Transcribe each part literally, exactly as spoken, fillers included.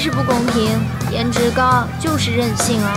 是不公平，颜值高就是任性啊！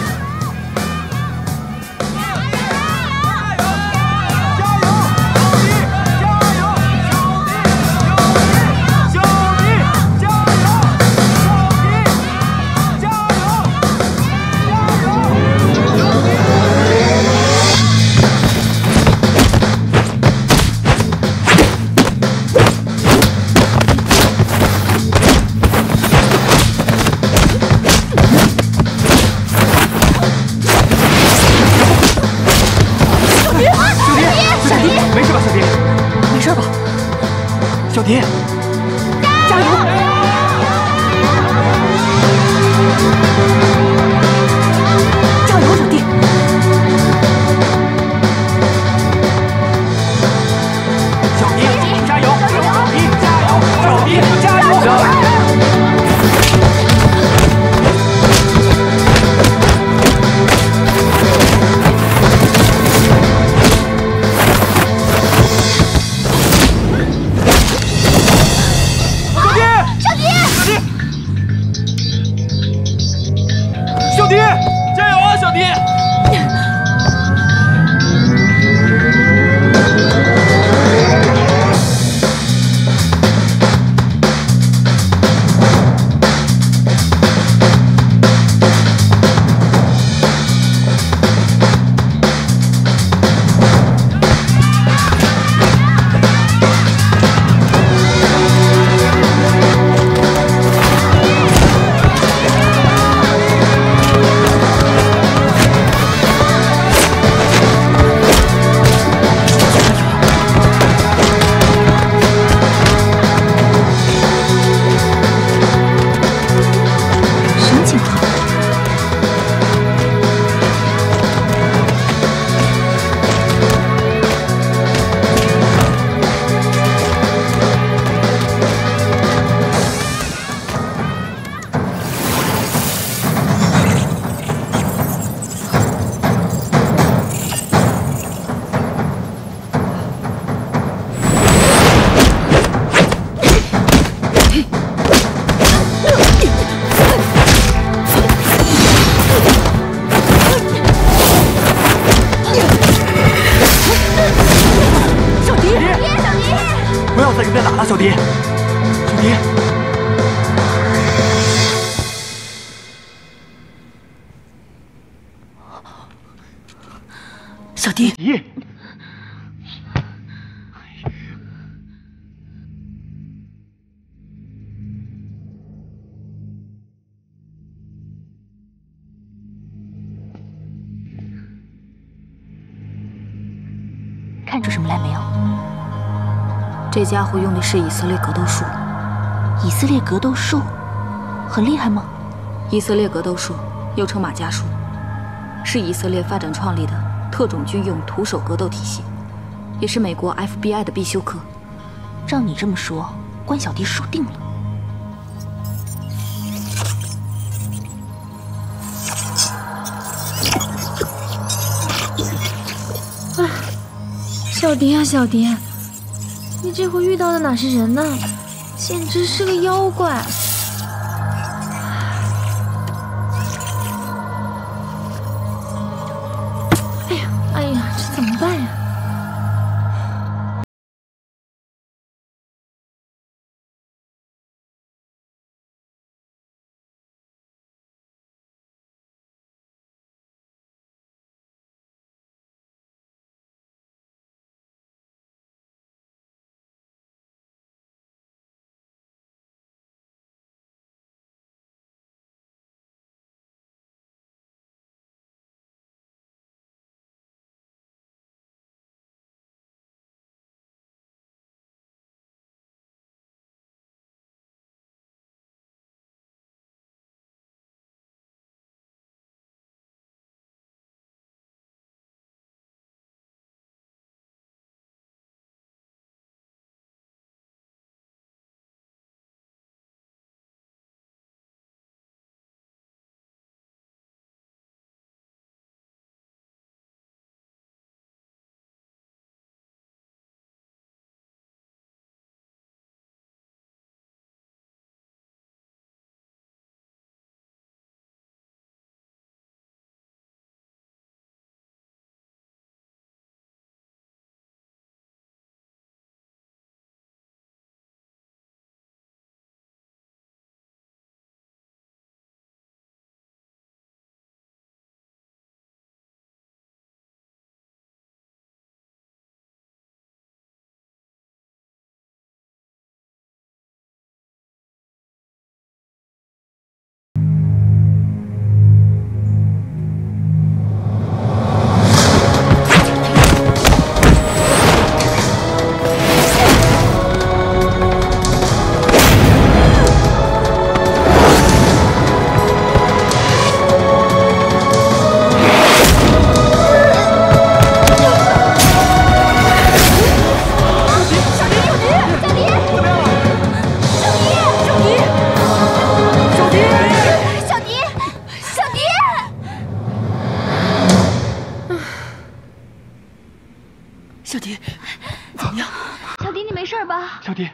小迪，加油！加油，小迪！小迪，加油！小迪，加油！小迪，加油！加油！ 小迪，小迪，小迪，迪， 看出什么来没有？ 这家伙用的是以色列格斗术，以色列格斗术很厉害吗？以色列格斗术又称马伽术，是以色列发展创立的特种军用徒手格斗体系，也是美国 F B I 的必修课。照你这么说，关小迪输定了。 哎，小迪啊，小迪！ 你这回遇到的哪是人呢？简直是个妖怪！哎呀，哎呀，这怎么办呀？ 小迪，怎么样？ 小迪，你没事吧？ 小迪。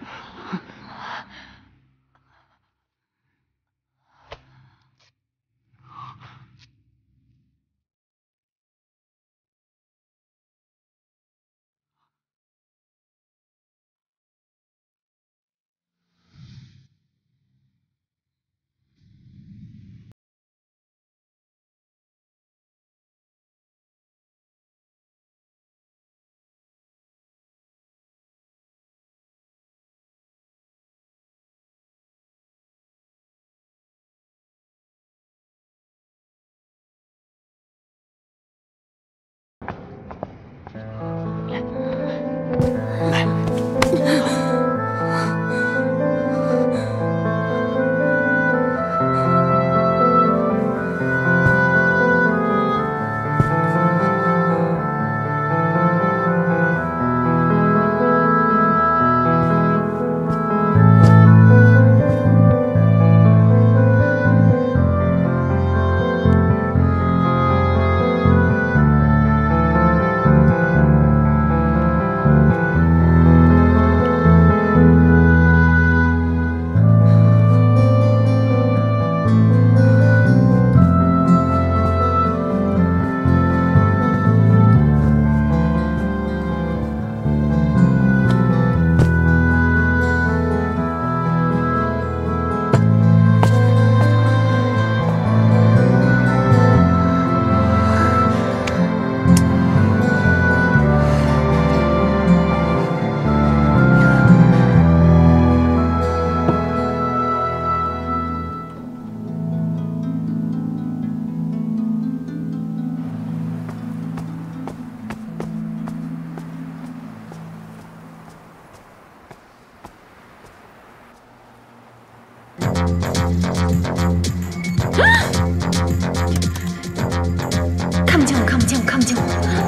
看不见我，看不见我，看不见我。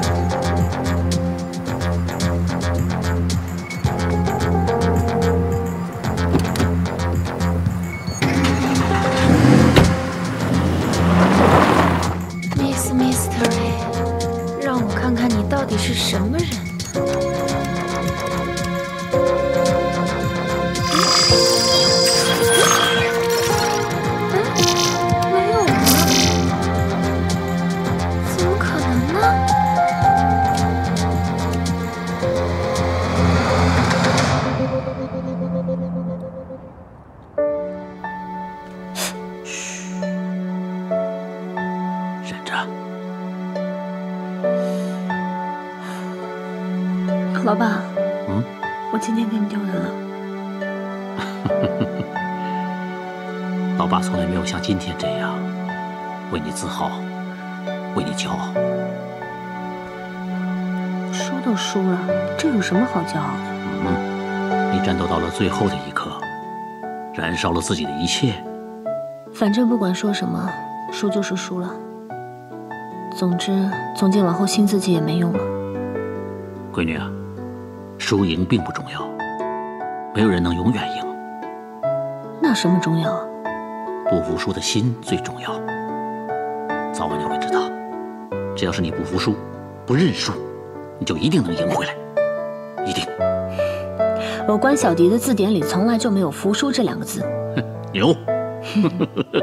Miss Mystery， 让我看看你到底是什么人呢？嗯，没有啊，怎么可能呢？ 嘘，忍着。 老爸， 嗯， 我今天给你丢人了。 老爸从来没有像今天这样为你自豪，为你骄傲。 输都输了，这有什么好骄傲的？ 嗯，你战斗到了最后的一刻，燃烧了自己的一切。 反正不管说什么，输就是输了。总之，总计往后信自己也没用了。 闺女啊。 输赢并不重要，没有人能永远赢。 那什么重要啊？ 不服输的心最重要。早晚你会知道，只要是你不服输、不认输，你就一定能赢回来，一定。 我关小迪的字典里从来就没有“服输”这两个字。 牛。